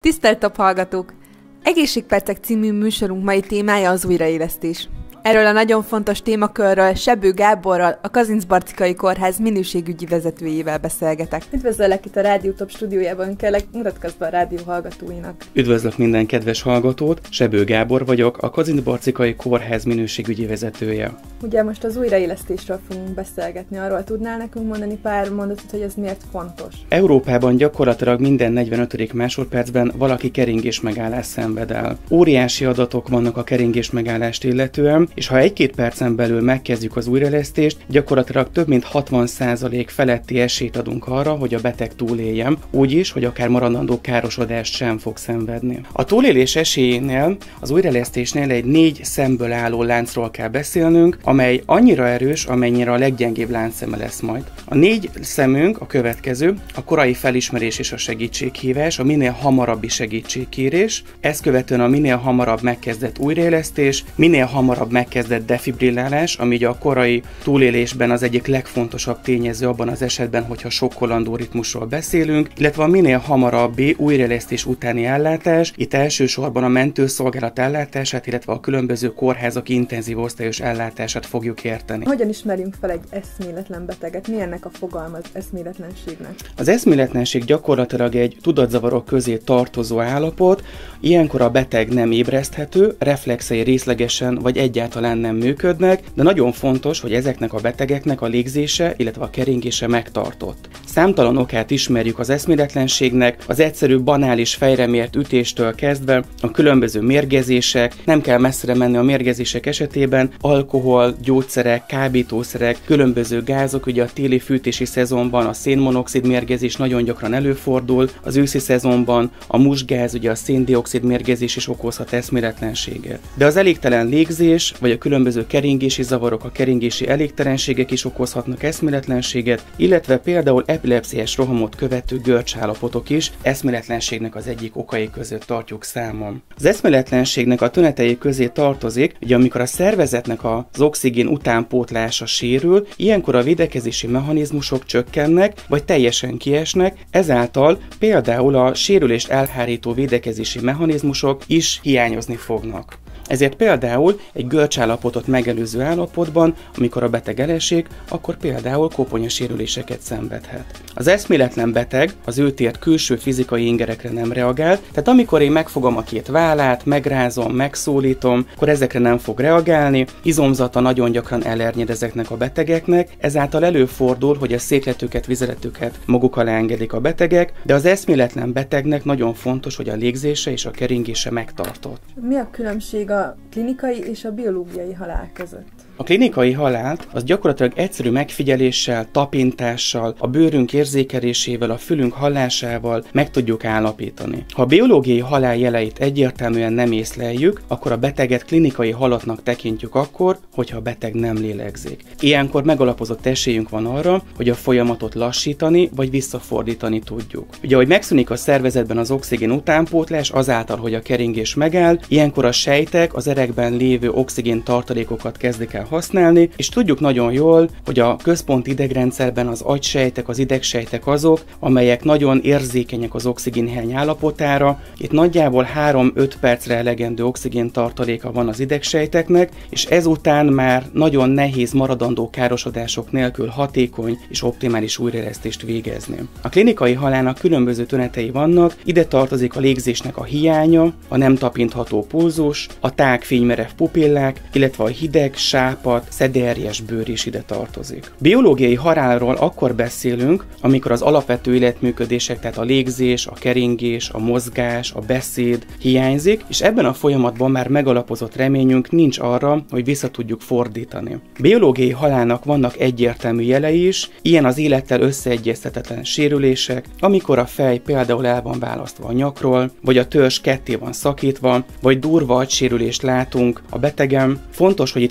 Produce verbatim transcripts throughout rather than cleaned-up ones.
Tisztelt Top hallgatók! Egészségpercek című műsorunk mai témája az újraélesztés. Erről a nagyon fontos témakörről Sebő Gáborral, a Kazincbarcikai Kórház minőségügyi vezetőjével beszélgetek. Üdvözöllek itt a Rádió Top stúdiójában, kérlek, mutatkozz be a rádió hallgatóinak. Üdvözlök minden kedves hallgatót, Sebő Gábor vagyok, a Kazincbarcikai Kórház minőségügyi vezetője. Ugye most az újraélesztésről fogunk beszélgetni, arról tudnál nekünk mondani pár mondatot, hogy ez miért fontos? Európában gyakorlatilag minden negyvenötödik másodpercben valaki keringés megállást szenved el. Óriási adatok vannak a keringés megállást illetően, és ha egy-két percen belül megkezdjük az újraélesztést, gyakorlatilag több mint hatvan százalék feletti esélyt adunk arra, hogy a beteg túléljen, úgyis, hogy akár maradandó károsodást sem fog szenvedni. A túlélés esélyénél, az újraélesztésnél egy négy szemből álló láncról kell beszélnünk, amely annyira erős, amennyire a leggyengébb láncszeme lesz majd. A négy szemünk a következő: a korai felismerés és a segítséghívás, a minél hamarabbi segítségkérés, ezt követően a minél hamarabb megkezdett újraélesztés, minél hamarabb megkezdett defibrillálás, ami a korai túlélésben az egyik legfontosabb tényező abban az esetben, hogyha sokkolandó ritmusról beszélünk, illetve a minél hamarabbi újraélesztés utáni ellátás, itt elsősorban a mentőszolgálat ellátását, illetve a különböző kórházak intenzív osztályos ellátását fogjuk érteni. Hogyan ismerjünk fel egy eszméletlen beteget? Mi ennek a fogalma az eszméletlenségnek? Az eszméletlenség gyakorlatilag egy tudatzavarok közé tartozó állapot, ilyenkor a beteg nem ébreszthető, reflexei részlegesen vagy egyáltalán nem működnek, de nagyon fontos, hogy ezeknek a betegeknek a légzése, illetve a keringése megtartott. Számtalan okát ismerjük az eszméletlenségnek, az egyszerű banális fejremért ütéstől kezdve a különböző mérgezések, nem kell messzire menni a mérgezések esetében, alkohol, gyógyszerek, kábítószerek, különböző gázok, ugye a téli fűtési szezonban a szénmonoxid mérgezés nagyon gyakran előfordul, az őszi szezonban a musgáz, ugye a széndioxid mérgezés is okozhat eszméletlenséget. De az elégtelen légzés, vagy a különböző keringési zavarok, a keringési elégtelenségek is okozhatnak eszméletlenséget, illetve például epilepsziás rohamot követő görcsállapotok is eszméletlenségnek az egyik okai között tartjuk számon. Az eszméletlenségnek a tünetei közé tartozik, hogy amikor a szervezetnek az oxigén utánpótlása sérül, ilyenkor a védekezési mechanizmusok csökkennek, vagy teljesen kiesnek, ezáltal például a sérülést elhárító védekezési mechanizmusok is hiányozni fognak. Ezért például egy görcsállapotot megelőző állapotban, amikor a beteg elesik, akkor például koponyasérüléseket szenvedhet. Az eszméletlen beteg az őt ért külső fizikai ingerekre nem reagál, tehát amikor én megfogom a két vállát, megrázom, megszólítom, akkor ezekre nem fog reagálni, izomzata nagyon gyakran elernyed ezeknek a betegeknek, ezáltal előfordul, hogy a székletüket, vizeletüket maguk alá engedik a betegek, de az eszméletlen betegnek nagyon fontos, hogy a légzése és a keringése megtartott. Mi a különbség a klinikai és a biológiai halál között? A klinikai halált az gyakorlatilag egyszerű megfigyeléssel, tapintással, a bőrünk érzékelésével, a fülünk hallásával meg tudjuk állapítani. Ha a biológiai halál jeleit egyértelműen nem észleljük, akkor a beteget klinikai halottnak tekintjük akkor, hogyha a beteg nem lélegzik. Ilyenkor megalapozott esélyünk van arra, hogy a folyamatot lassítani vagy visszafordítani tudjuk. Ugye, hogy megszűnik a szervezetben az oxigén utánpótlás azáltal, hogy a keringés megáll, ilyenkor a sejtek az erekben lévő oxigén tartalékokat kezdik el használni, és tudjuk nagyon jól, hogy a központi idegrendszerben az agysejtek, az idegsejtek azok, amelyek nagyon érzékenyek az oxigénhiány állapotára. Itt nagyjából három-öt percre elegendő oxigén tartaléka van az idegsejteknek, és ezután már nagyon nehéz maradandó károsodások nélkül hatékony és optimális újraélesztést végezni. A klinikai halálnak különböző tünetei vannak, ide tartozik a légzésnek a hiánya, a nem tapintható pulzus, a tág fénymerev pupillák, illetve a hideg, sápat, szederjes bőr is ide tartozik. Biológiai halálról akkor beszélünk, amikor az alapvető életműködések, tehát a légzés, a keringés, a mozgás, a beszéd hiányzik, és ebben a folyamatban már megalapozott reményünk nincs arra, hogy vissza tudjuk fordítani. Biológiai halálnak vannak egyértelmű jelei is, ilyen az élettel összeegyeztetetlen sérülések, amikor a fej például el van választva a nyakról, vagy a törzs ketté van szakítva, vagy durva agysérülést látunk a betegen. Fontos, hogy itt felhívjam a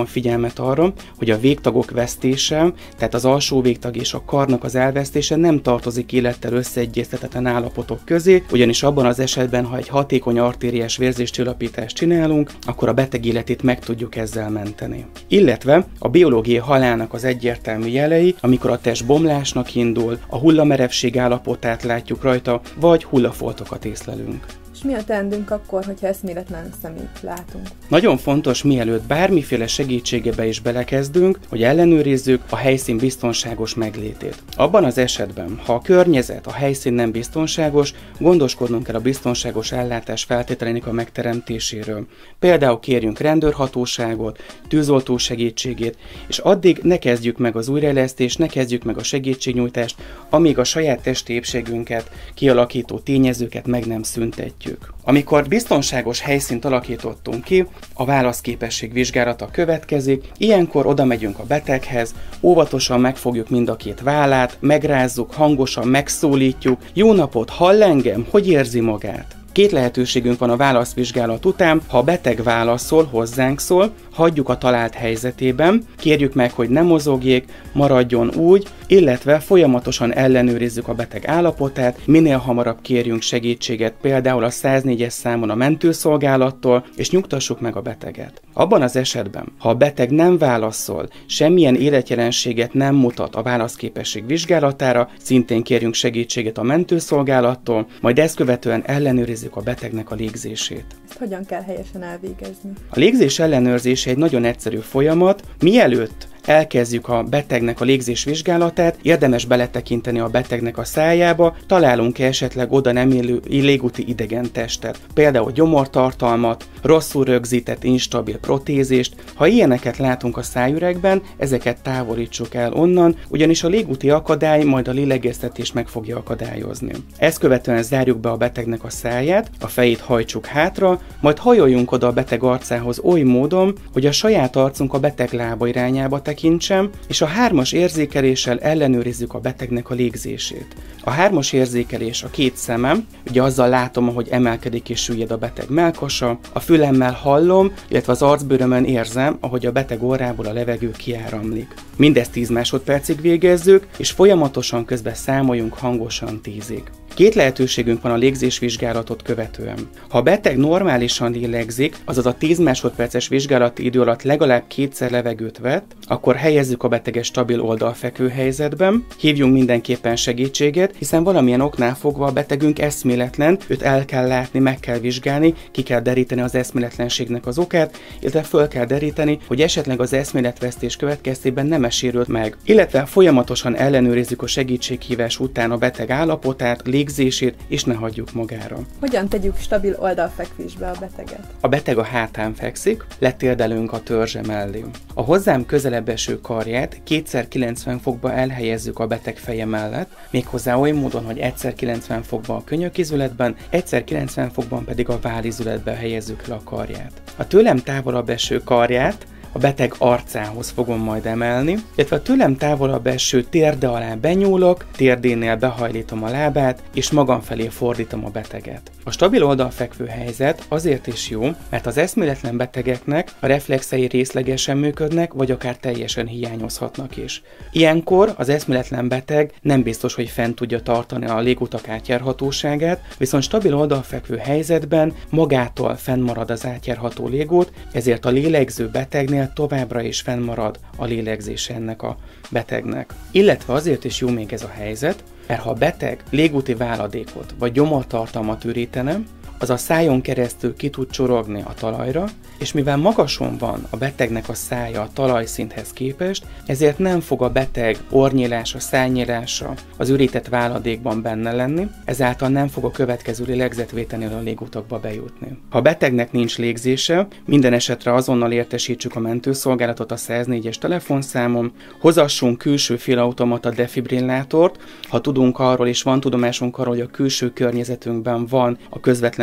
figyelmet arra, hogy a végtagok vesztése, tehát az alsó végtag és a karnak az elvesztése nem tartozik élettel összeegyeztetetlen állapotok közé, ugyanis abban az esetben, ha egy hatékony artériás vérzéscsillapítást csinálunk, akkor a beteg életét meg tudjuk ezzel menteni. Illetve a biológiai halálnak az egyértelmű jelei, amikor a test bomlásnak indul, a hullamerevség állapotát látjuk rajta, vagy hullafoltokat észlelünk. És mi a teendőnk akkor, hogyha eszméletlen szemét látunk? Nagyon fontos, mielőtt bármiféle segítségebe is belekezdünk, hogy ellenőrizzük a helyszín biztonságos meglétét. Abban az esetben, ha a környezet, a helyszín nem biztonságos, gondoskodnunk kell a biztonságos ellátás feltételeinek a megteremtéséről. Például kérjünk rendőrhatóságot, tűzoltó segítségét, és addig ne kezdjük meg az újraélesztést, ne kezdjük meg a segítségnyújtást, amíg a saját testi épségünket kialakító tényezőket meg nem szüntetjük. Amikor biztonságos helyszínt alakítottunk ki, a válaszképesség vizsgálata következik, ilyenkor oda megyünk a beteghez, óvatosan megfogjuk mind a két vállát, megrázzuk, hangosan megszólítjuk, jó napot, hall engem, hogy érzi magát? Két lehetőségünk van a válaszvizsgálat után, ha a beteg válaszol, hozzánk szól, hagyjuk a talált helyzetében, kérjük meg, hogy ne mozogjék, maradjon úgy, illetve folyamatosan ellenőrizzük a beteg állapotát, minél hamarabb kérjünk segítséget, például a száznégyes számon a mentőszolgálattól, és nyugtassuk meg a beteget. Abban az esetben, ha a beteg nem válaszol, semmilyen életjelenséget nem mutat a válaszképesség vizsgálatára, szintén kérjünk segítséget a mentőszolgálattól, majd ezt követően ellenőrizzük a betegnek a légzését. Ezt hogyan kell helyesen elvégezni? A légzés ellenőrzése egy nagyon egyszerű folyamat. Mielőtt elkezdjük a betegnek a légzés vizsgálatát, érdemes beletekinteni a betegnek a szájába, találunk-e esetleg oda nem élő légúti idegen testet, például gyomortartalmat, rosszul rögzített instabil protézist. Ha ilyeneket látunk a szájüregben, ezeket távolítsuk el onnan, ugyanis a légúti akadály majd a lélegeztetést meg fogja akadályozni. Ezt követően zárjuk be a betegnek a száját, a fejét hajtsuk hátra, majd hajoljunk oda a beteg arcához oly módon, hogy a saját arcunk a beteg lába irányába tekintsem, és a hármas érzékeléssel ellenőrizzük a betegnek a légzését. A hármas érzékelés a két szemem, ugye azzal látom, ahogy emelkedik és süllyed a beteg mellkasa, a fülemmel hallom, illetve az arcbőrömön érzem, ahogy a beteg orrából a levegő kiáramlik. Mindezt tíz másodpercig végezzük, és folyamatosan közben számoljunk hangosan tízig. Két lehetőségünk van a légzésvizsgálatot követően. Ha a beteg normálisan lélegzik, azaz a tíz másodperces vizsgálati idő alatt legalább kétszer levegőt vett, akkor helyezzük a beteget stabil oldalfekvő helyzetben, hívjunk mindenképpen segítséget, hiszen valamilyen oknál fogva a betegünk eszméletlen, őt el kell látni, meg kell vizsgálni, ki kell deríteni az eszméletlenségnek az okát, illetve föl kell deríteni, hogy esetleg az eszméletvesztés következtében nem sérült meg, illetve folyamatosan ellenőrizzük a segítséghívás után a beteg állapotát, légzését, és ne hagyjuk magára. Hogyan tegyük stabil oldalfekvésbe a beteget? A beteg a hátán fekszik, letérdelünk a törzse mellé. A hozzám közelebb eső karját kétszer kilencven fokba elhelyezzük a beteg feje mellett, méghozzá oly módon, hogy egyszer kilencven fokban a könyökizületben, egyszer kilencven fokban pedig a vállizületben helyezzük le a karját. A tőlem távolabb eső karját a beteg arcához fogom majd emelni, illetve a tőlem távolabb eső térde alá benyúlok, térdénél behajlítom a lábát, és magam felé fordítom a beteget. A stabil oldalfekvő helyzet azért is jó, mert az eszméletlen betegeknek a reflexei részlegesen működnek, vagy akár teljesen hiányozhatnak is. Ilyenkor az eszméletlen beteg nem biztos, hogy fent tudja tartani a légutak átjárhatóságát, viszont stabil oldalfekvő helyzetben magától fennmarad az átjárható légút, ezért a lélegző betegnél továbbra is fennmarad a lélegzése ennek a betegnek. Illetve azért is jó még ez a helyzet, mert ha a beteg légúti váladékot vagy gyomortartalmat ürítene, az a szájon keresztül ki tud csorogni a talajra, és mivel magason van a betegnek a szája a talajszinthez képest, ezért nem fog a beteg orrnyílása, szájnyílása az ürített váladékban benne lenni, ezáltal nem fog a következő lélegzetvételnél a légutakba bejutni. Ha a betegnek nincs légzése, minden esetre azonnal értesítsük a mentőszolgálatot a száznégyes telefonszámon, hozassunk külső félautomata defibrillátort, ha tudunk arról és van tudomásunk arról, hogy a külső környezetünkben van a közvetlen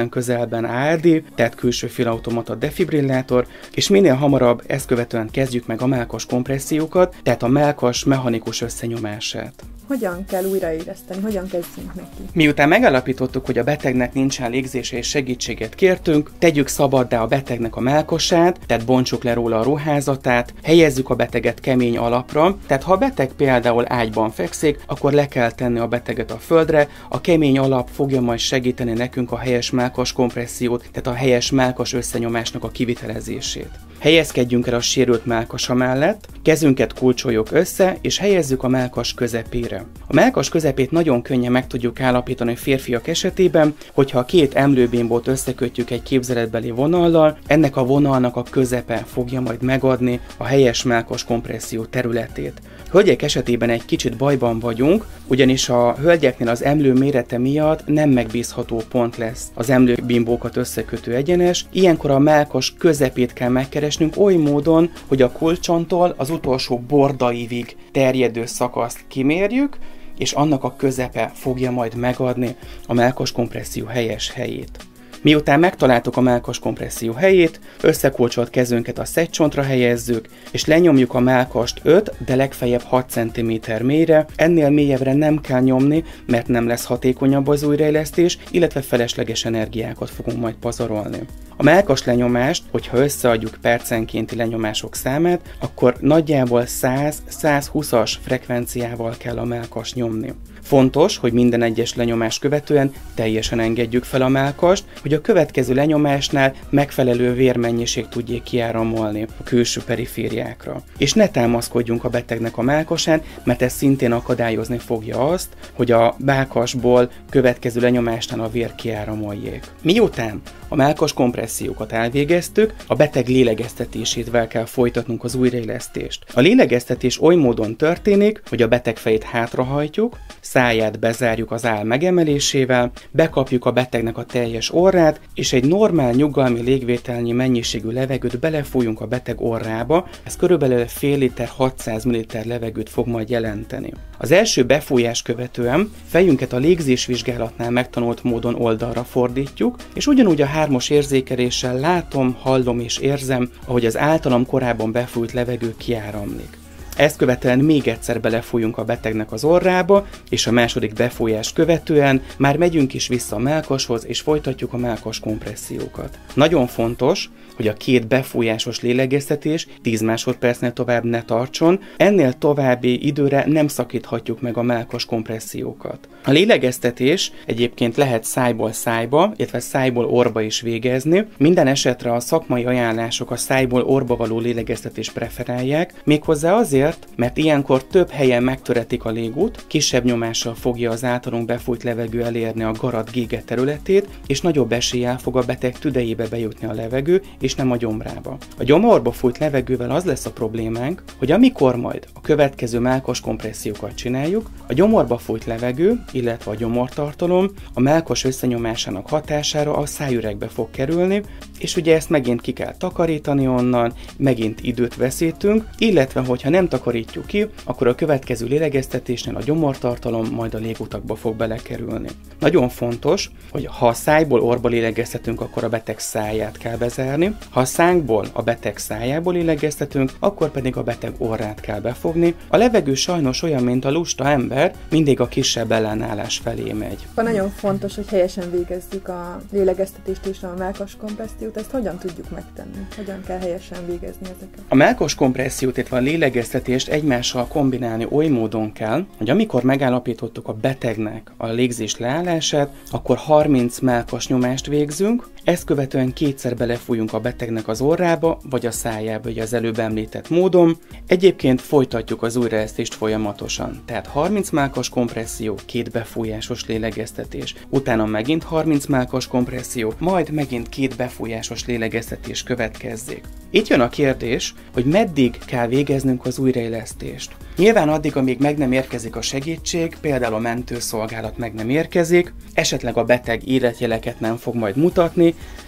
nincsen közelben á er dé, tehát külső fülautomata defibrillátor, és minél hamarabb ezt követően kezdjük meg a mellkas kompressziókat, tehát a mellkas mechanikus összenyomását. Hogyan kell újraéleszteni? Hogyan kezdjünk neki? Miután megállapítottuk, hogy a betegnek nincsen légzése és segítséget kértünk, tegyük szabaddá a betegnek a mellkasát, tehát bontsuk le róla a ruházatát, helyezzük a beteget kemény alapra, tehát ha a beteg például ágyban fekszik, akkor le kell tenni a beteget a földre, a kemény alap fogja majd segíteni nekünk a helyes mellkas kompressziót, tehát a helyes mellkas összenyomásnak a kivitelezését. Helyezkedjünk el a sérült mellkasa mellett, kezünket kulcsoljuk össze, és helyezzük a mellkas közepére. A mellkas közepét nagyon könnyen meg tudjuk állapítani a férfiak esetében, hogyha a két emlőbimbót összekötjük egy képzeletbeli vonallal, ennek a vonalnak a közepe fogja majd megadni a helyes mellkas kompresszió területét. Hölgyek esetében egy kicsit bajban vagyunk, ugyanis a hölgyeknél az emlő mérete miatt nem megbízható pont lesz az emlőbimbókat összekötő egyenes, ilyenkor a mellkas közepét kell megkeresnünk oly módon, hogy a kulcsontól az utolsó bordaivig terjedő szakaszt kimérjük, és annak a közepe fogja majd megadni a mellkas kompresszió helyes helyét. Miután megtaláltuk a mellkas kompresszió helyét, összekulcsolt kezünket a szedcsontra helyezzük, és lenyomjuk a mellkast öt, de legfeljebb hat centiméter mélyre, ennél mélyebbre nem kell nyomni, mert nem lesz hatékonyabb az újraélesztés, illetve felesleges energiákat fogunk majd pazarolni. A mellkas lenyomást, hogyha összeadjuk percenkénti lenyomások számát, akkor nagyjából száz-százhúszas frekvenciával kell a mellkas nyomni. Fontos, hogy minden egyes lenyomás követően teljesen engedjük fel a mellkast, hogy a következő lenyomásnál megfelelő vérmennyiség tudjék kiáramolni a külső perifériákra. És ne támaszkodjunk a betegnek a mellkasán, mert ez szintén akadályozni fogja azt, hogy a mellkasból következő lenyomásnál a vér kiáramoljék. Miután a mellkas kompressziókat elvégeztük, a beteg lélegeztetésével kell folytatnunk az újraélesztést. A lélegeztetés oly módon történik, hogy a beteg fejét hátrahajtjuk, száját bezárjuk az áll megemelésével, bekapjuk a betegnek a teljes orrát, és egy normál nyugalmi légvételnyi mennyiségű levegőt belefújunk a beteg orrába, ez körülbelül fél liter hatszáz milliliter levegőt fog majd jelenteni. Az első befújás követően fejünket a légzésvizsgálatnál megtanult módon oldalra fordítjuk, és ugyanúgy a hármas érzékeléssel látom, hallom és érzem, ahogy az általam korábban befújt levegő kiáramlik. Ezt követően még egyszer belefújunk a betegnek az orrába, és a második befújás követően már megyünk is vissza a mellkashoz, és folytatjuk a mellkas kompressziókat. Nagyon fontos, hogy a két befújásos lélegeztetés tíz másodpercnél tovább ne tartson, ennél további időre nem szakíthatjuk meg a mellkas kompressziókat. A lélegeztetés egyébként lehet szájból szájba, illetve szájból orba is végezni. Minden esetre a szakmai ajánlások a szájból orba való lélegeztetést preferálják, méghozzá azért, mert ilyenkor több helyen megtöretik a légút, kisebb nyomással fogja az általunk befújt levegő elérni a garat gége területét, és nagyobb eséllyel fog a beteg tüdejébe bejutni a levegő, és nem a gyomrába. A gyomorba fújt levegővel az lesz a problémánk, hogy amikor majd a következő mellkas kompressziókat csináljuk, a gyomorba fújt levegő, illetve a gyomortartalom a mellkas összenyomásának hatására a szájüregbe fog kerülni, és ugye ezt megint ki kell takarítani onnan, megint időt veszítünk, illetve hogyha nem takarítjuk ki, akkor a következő lélegeztetésnél a gyomortartalom majd a légutakba fog belekerülni. Nagyon fontos, hogy ha a szájból orba lélegeztetünk, akkor a beteg száját kell bezárni, ha a szánkból a beteg szájából lélegeztetünk, akkor pedig a beteg orrát kell befogni. A levegő sajnos olyan, mint a lusta ember, mindig a kisebb ellenállás felé megy. Nagyon fontos, hogy helyesen végezzük a lélegeztetést és a mellkas kompressziót. Ezt hogyan tudjuk megtenni? Hogyan kell helyesen végezni ezeket? A mellkas kompressziót, illetve a lélegeztetést egymással kombinálni oly módon kell, hogy amikor megállapítottuk a betegnek a légzés leállását, akkor harminc mellkas nyomást végzünk, ezt követően kétszer belefújunk a betegnek az orrába, vagy a szájába, ugye az előbb említett módon. Egyébként folytatjuk az újraélesztést folyamatosan. Tehát harminc mellkas kompresszió, két befújásos lélegeztetés, utána megint harminc mellkas kompresszió, majd megint két befújásos lélegeztetés következzék. Itt jön a kérdés, hogy meddig kell végeznünk az újraélesztést. Nyilván addig, amíg meg nem érkezik a segítség, például a mentőszolgálat meg nem érkezik, esetleg a beteg életjeleket nem fog majd mutatni,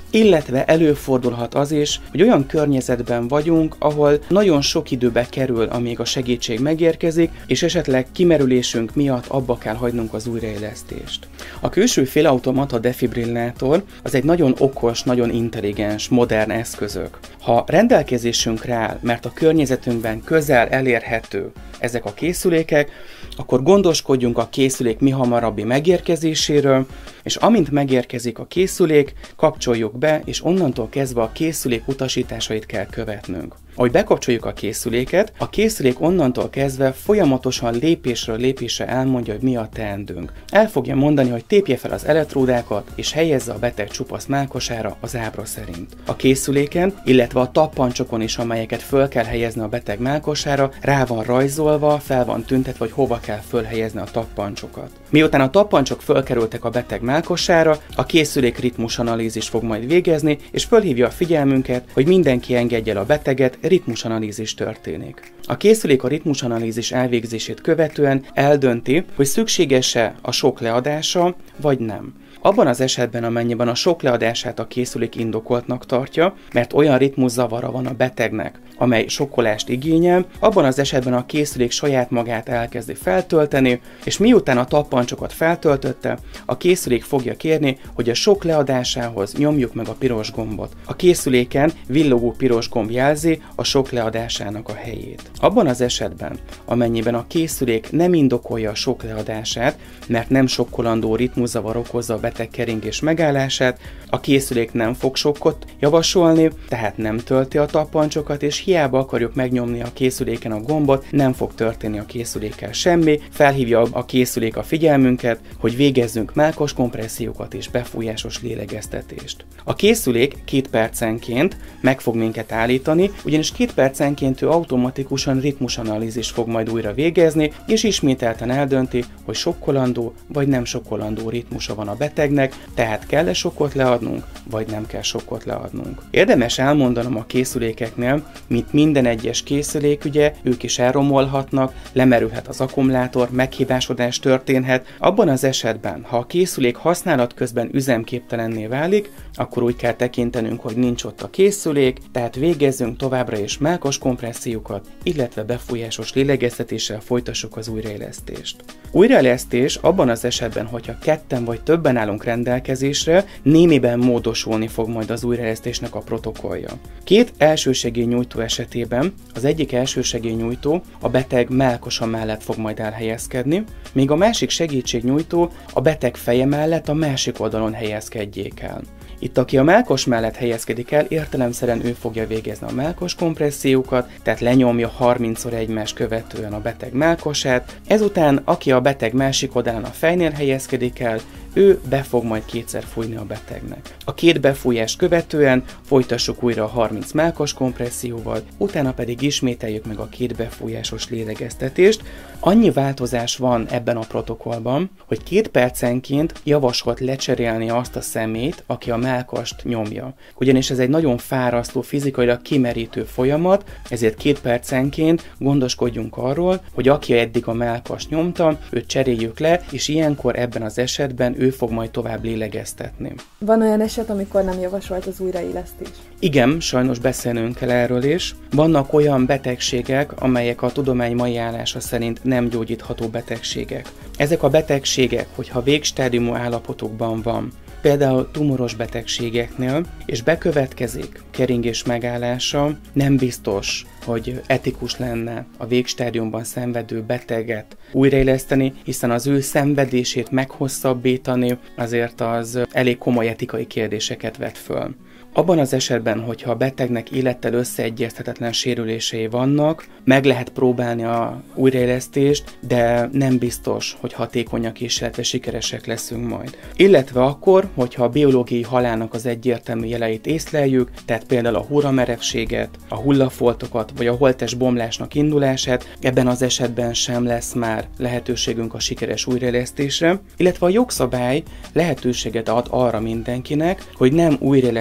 illetve előfordulhat az is, hogy olyan környezetben vagyunk, ahol nagyon sok időbe kerül, amíg a segítség megérkezik, és esetleg kimerülésünk miatt abba kell hagynunk az újraélesztést. A külső félautomata defibrillátor az egy nagyon okos, nagyon intelligens, modern eszközök. Ha rendelkezésünkre áll, mert a környezetünkben közel elérhető ezek a készülékek, akkor gondoskodjunk a készülék mihamarabbi megérkezéséről, és amint megérkezik a készülék, kapcsoljuk be, és onnantól kezdve a készülék utasításait kell követnünk. Ahogy bekapcsoljuk a készüléket, a készülék onnantól kezdve folyamatosan lépésről lépésre elmondja, hogy mi a teendőnk. El fogja mondani, hogy tépje fel az elektródákat, és helyezze a beteg csupasz mellkasára az ábra szerint. A készüléken, illetve a tappancsokon is, amelyeket föl kell helyezni a beteg mellkasára, rá van rajzolva, fel van tüntetve, hogy hova kell fölhelyezni a tappancsokat. Miután a tappancsok fölkerültek a beteg mellkasára, a készülék ritmusanalízis fog majd végezni, és fölhívja a figyelmünket, hogy mindenki engedje el a beteget, ritmusanalízis történik. A készülék a ritmusanalízis elvégzését követően eldönti, hogy szükséges-e a sok leadása, vagy nem. Abban az esetben, amennyiben a sok leadását a készülék indokoltnak tartja, mert olyan ritmuszavara van a betegnek, amely sokkolást igényel, abban az esetben a készülék saját magát elkezdi feltölteni, és miután a tappancsokat feltöltötte, a készülék fogja kérni, hogy a sok leadásához nyomjuk meg a piros gombot. A készüléken villogó piros gomb jelzi a sok leadásának a helyét. Abban az esetben, amennyiben a készülék nem indokolja a sok leadását, mert nem sokkolandó ritmuszavar okozza a beteg keringés megállását, a készülék nem fog sokkot javasolni, tehát nem tölti a tappancsokat, és hiába akarjuk megnyomni a készüléken a gombot, nem fog történni a készülékkel semmi, felhívja a készülék a figyelmünket, hogy végezzünk mellkas kompressziókat és befújásos lélegeztetést. A készülék két percenként meg fog minket állítani, ugyanis két percenként ő automatikusan ritmusanalízist fog majd újra végezni, és ismételten eldönti, hogy sokkolandó vagy nem sokkolandó ritmusa van a betegnek, tehát kell-e sokkot leadnunk, vagy nem kell sokkot leadnunk. Érdemes elmondanom a készülékeknél, mint minden egyes készülék, ugye, ők is elromolhatnak, lemerülhet az akkumulátor, meghibásodás történhet. Abban az esetben, ha a készülék használat közben üzemképtelenné válik, akkor úgy kell tekintenünk, hogy nincs ott a készülék, tehát végezzünk továbbra is mellkas kompressziókat, illetve befújásos lélegeztetéssel folytassuk az újraélesztést. Újraélesztés abban az esetben, hogyha ketten vagy többen állunk rendelkezésre, némiben módosulni fog majd az újraélesztésnek a protokollja. Két elsősegélynyújtó esetében az egyik elsősegélynyújtó a beteg mellkasa mellett fog majd elhelyezkedni, míg a másik segítségnyújtó a beteg feje mellett a másik oldalon helyezkedjék el. Itt, aki a mellkas mellett helyezkedik el, értelemszerűen ő fogja végezni a mellkas kompressziókat, tehát lenyomja harmincszor egymást követően a beteg mellkasát. Ezután, aki a beteg másik oldalán a fejnél helyezkedik el, ő be fog majd kétszer fújni a betegnek. A két befújás követően folytassuk újra a harminc mellkas kompresszióval, utána pedig ismételjük meg a két befújásos lélegeztetést. Annyi változás van ebben a protokollban, hogy két percenként javasolt lecserélni azt a szemét, aki a mellkast nyomja. Ugyanis ez egy nagyon fárasztó, fizikailag kimerítő folyamat, ezért két percenként gondoskodjunk arról, hogy aki eddig a mellkast nyomta, őt cseréljük le, és ilyenkor ebben az esetben ő fog majd tovább lélegeztetni. Van olyan eset, amikor nem javasolt az újraélesztés? Igen, sajnos beszélnünk kell erről is. Vannak olyan betegségek, amelyek a tudomány mai állása szerint nem gyógyítható betegségek. Ezek a betegségek, hogyha végstádiumú állapotokban van, például tumoros betegségeknél, és bekövetkezik keringés megállása, nem biztos, hogy etikus lenne a végstádiumban szenvedő beteget újraéleszteni, hiszen az ő szenvedését meghosszabbítani azért az elég komoly etikai kérdéseket vet föl. Abban az esetben, hogyha a betegnek élettel összeegyeztethetetlen sérülései vannak, meg lehet próbálni a újraélesztést, de nem biztos, hogy hatékonyak és illetve sikeresek leszünk majd. Illetve akkor, hogyha a biológiai halálnak az egyértelmű jeleit észleljük, tehát például a húramerevséget, a hullafoltokat vagy a holttest bomlásnak indulását, ebben az esetben sem lesz már lehetőségünk a sikeres újraélesztésre, illetve a jogszabály lehetőséget ad arra mindenkinek, hogy nem újraélesztendő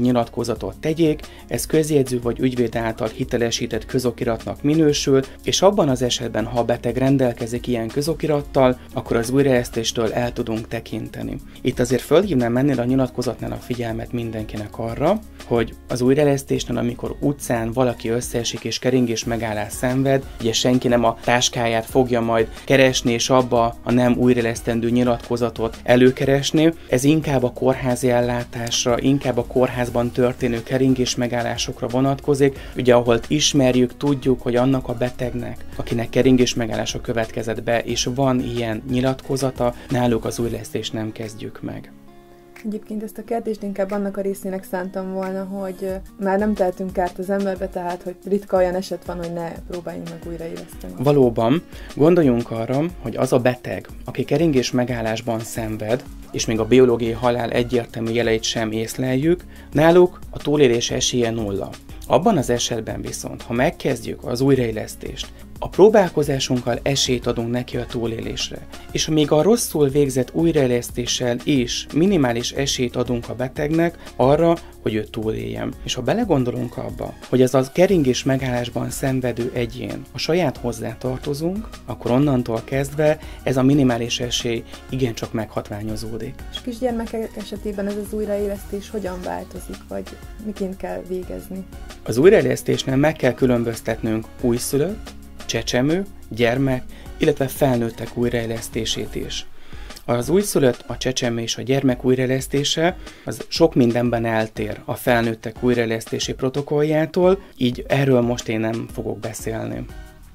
nyilatkozatot tegyék, ez közjegyző vagy ügyvéd által hitelesített közokiratnak minősül, és abban az esetben, ha a beteg rendelkezik ilyen közokirattal, akkor az újraélesztéstől el tudunk tekinteni. Itt azért fölhívnám ennél a nyilatkozatnál a figyelmet mindenkinek arra, hogy az újraélesztésnél, amikor utcán valaki összeesik és keringés megállás szenved, ugye senki nem a táskáját fogja majd keresni és abba a nem újraélesztendő nyilatkozatot előkeresni, ez inkább a kórházi ellátásra, inkább a kórházban történő keringés megállásokra vonatkozik, ugye ahol ismerjük, tudjuk, hogy annak a betegnek, akinek keringés megállása következett be, és van ilyen nyilatkozata, náluk az újraélesztést nem kezdjük meg. Egyébként ezt a kérdést inkább annak a részének szántam volna, hogy már nem tehetünk kárt az emberbe, tehát hogy ritka olyan eset van, hogy ne próbáljunk meg újraéleszteni. Valóban, gondoljunk arra, hogy az a beteg, aki keringés megállásban szenved, és még a biológiai halál egyértelmű jeleit sem észleljük, náluk a túlélés esélye nulla. Abban az esetben viszont, ha megkezdjük az újraélesztést, a próbálkozásunkkal esélyt adunk neki a túlélésre, és még a rosszul végzett újraélesztéssel is minimális esélyt adunk a betegnek arra, hogy ő túléljen. És ha belegondolunk abba, hogy ez a keringés megállásban szenvedő egyén a saját hozzá tartozunk, akkor onnantól kezdve ez a minimális esély igencsak meghatványozódik. És kisgyermekek esetében ez az újraélesztés hogyan változik, vagy miként kell végezni? Az újraélesztésnél meg kell különböztetnünk újszülött, csecsemő, gyermek, illetve felnőttek újraélesztését is. Az újszülött, a csecsemő és a gyermek újraélesztése az sok mindenben eltér a felnőttek újraélesztési protokolljától, így erről most én nem fogok beszélni.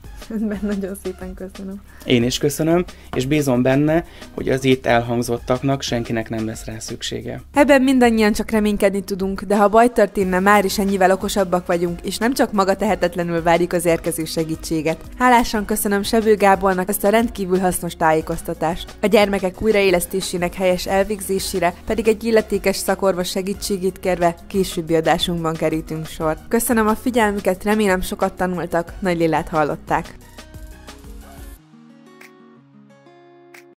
Nagyon szépen köszönöm. Én is köszönöm, és bízom benne, hogy az itt elhangzottaknak senkinek nem lesz rá szüksége. Ebben mindannyian csak reménykedni tudunk, de ha baj történne, már is ennyivel okosabbak vagyunk, és nem csak maga tehetetlenül várjuk az érkező segítséget. Hálásan köszönöm Sebő Gábornak ezt a rendkívül hasznos tájékoztatást. A gyermekek újraélesztésének helyes elvégzésére pedig egy illetékes szakorvos segítségét kérve későbbi adásunkban kerítünk sor. Köszönöm a figyelmüket, remélem sokat tanultak, Nagy Lillát hallották.